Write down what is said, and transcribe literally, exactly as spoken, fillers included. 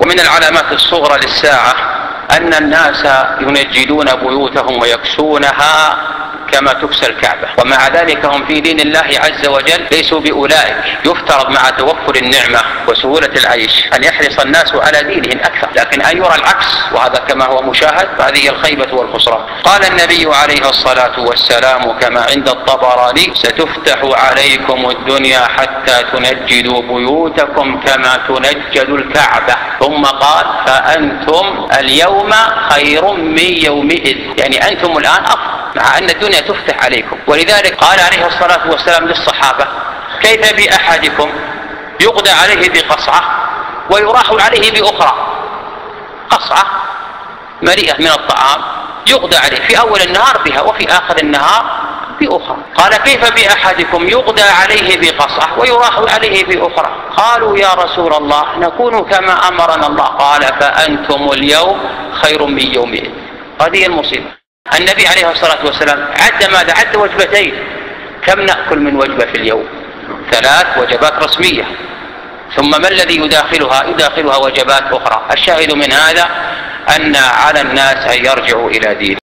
ومن العلامات الصغرى للساعة أن الناس ينجدون بيوتهم ويكسونها كما تكسى الكعبة، ومع ذلك هم في دين الله عز وجل ليسوا بأولئك. يفترض مع توفر النعمة وسهولة العيش أن يحرص الناس على دينهم أكثر، لكن أن يرى العكس وهذا كما هو مشاهد فهذه الخيبة والخسران. قال النبي عليه الصلاة والسلام كما عند الطبراني: ستفتح عليكم الدنيا حتى تنجدوا بيوتكم كما تنجد الكعبة. ثم قال: فأنتم اليوم خير من يومئذ، يعني أنتم الآن أفضل، مع أن الدنيا تفتح عليكم. ولذلك قال عليه الصلاة والسلام للصحابة: كيف بأحدكم يقضى عليه بقصعة ويراح عليه بأخرى؟ قصعة مليئة من الطعام يقضى عليه في أول النهار بها وفي آخر النهار بأخرى. قال: كيف بأحدكم يقضى عليه بقصعة ويراح عليه بأخرى؟ قالوا: يا رسول الله نكون كما أمرنا الله. قال: فأنتم اليوم خير من يومئذ. هذه المصيبة. النبي عليه الصلاة والسلام عد ماذا؟ عد وجبتين. كم نأكل من وجبة في اليوم؟ ثلاث وجبات رسمية، ثم ما الذي يداخلها؟ يداخلها وجبات أخرى. الشاهد من هذا أن على الناس أن يرجعوا إلى دين